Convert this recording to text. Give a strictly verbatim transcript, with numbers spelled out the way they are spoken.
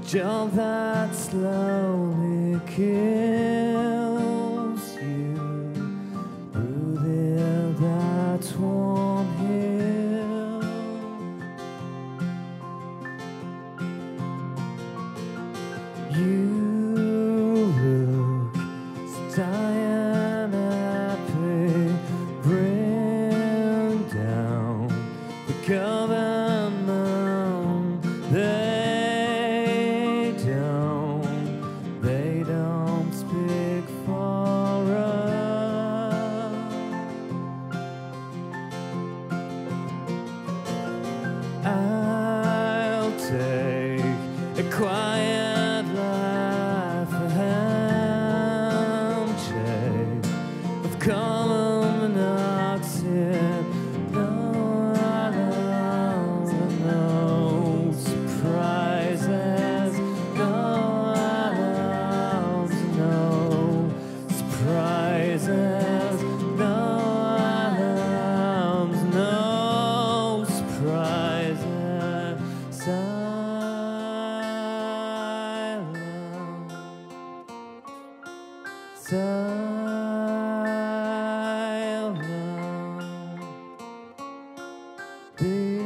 Jump that slowly kills you. Breathing that won't heal. You look so tired, happy. Bring down the government. They don't, they don't speak for us. I'll take a quiet life, a handshake of carbon monoxide. No alarms, no surprises. No alarms, no surprises. No alarms, no surprises. Silence. Silence.